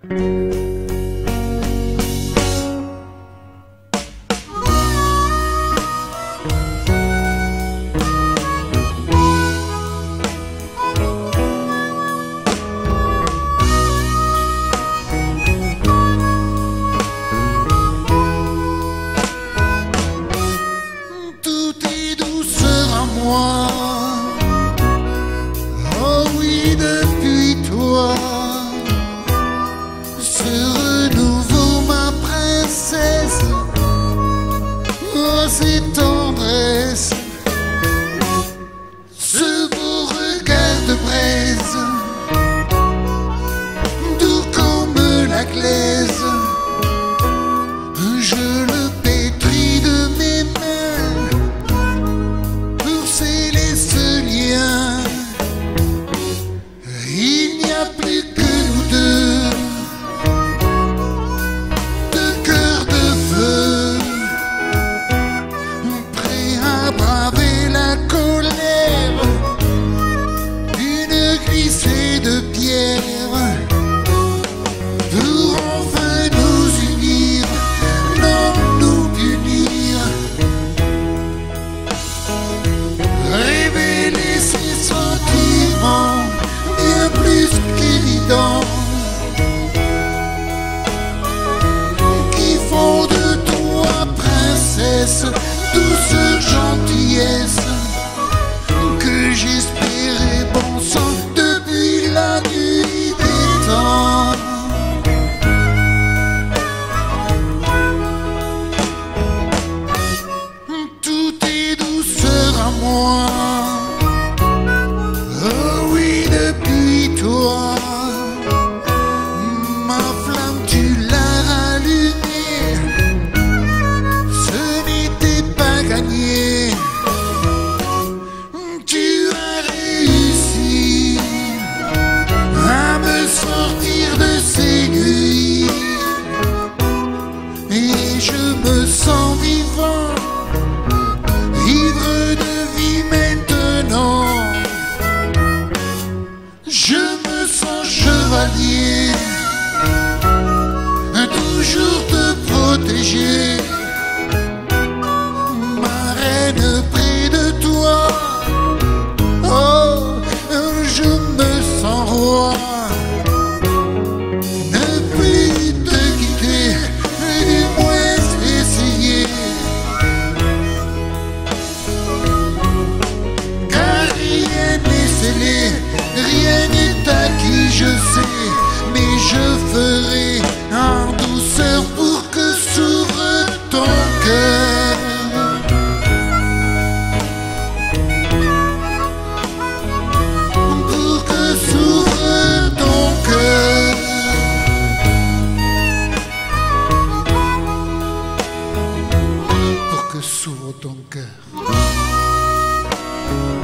Oh oui, depuis toi se renouveau ma princesse. Oh, cette tendresse, ce beau regard de braise, doux comme la glaise. Je le pétris de mes mains pour sceller ce lien. Il n'y a plus que nous deux, cœurs de feu, prêts à braver la colère d'une glissée de pierre, pour enfin nous unir, non nous punir, révéler ses sentiments bien plus qu'évident, qui font de toi princesse douceur, gentillesse, que j'espérais bon sang depuis la nuit des temps. Tout est douceur à moi. Oh oui, depuis toi, ma flamme tu l'as rallumée. Ce n'était pas gagné. Tu as réussi à me sortir de ces nuits, et je me sens vivant, ivre de vie maintenant. Je me sens chevalier, toujours te protéger, ma reine près de toi. Oh, je me sens roi, ne plus te quitter, du moins essayer, car rien n'est scellé, rien n'est acquis, je sais, mais je ferai en douceur pour que s'ouvre ton cœur. Pour que s'ouvre ton cœur. Pour que s'ouvre ton cœur.